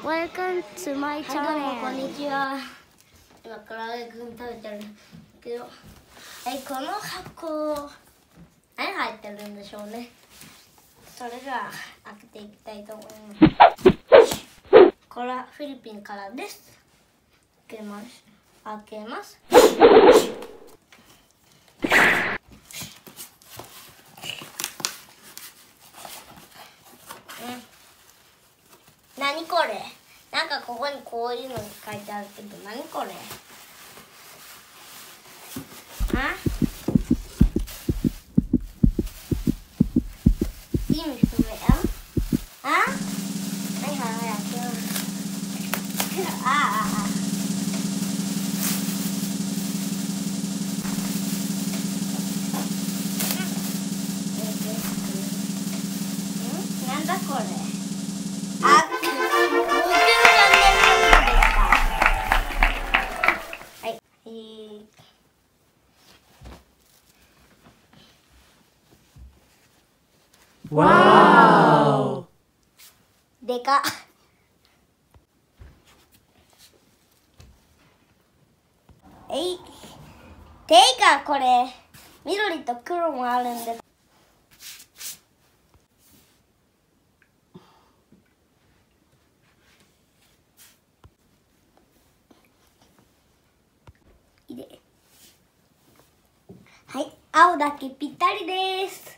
Welcome to my はい、どうもこん channel. にちは。今から揚げくん食べてるけど、この箱何入ってるんでしょうね。それでは開けていきたいと思います。これはフィリピンからです。開けます。何これ？なんかここにこういうのが書いてあるけど、何これ？意味不明。はいはいはい、開けます。なんだこれ？ わーでかっ。てかこれ緑と黒もあるんで、はい、青だけぴったりです。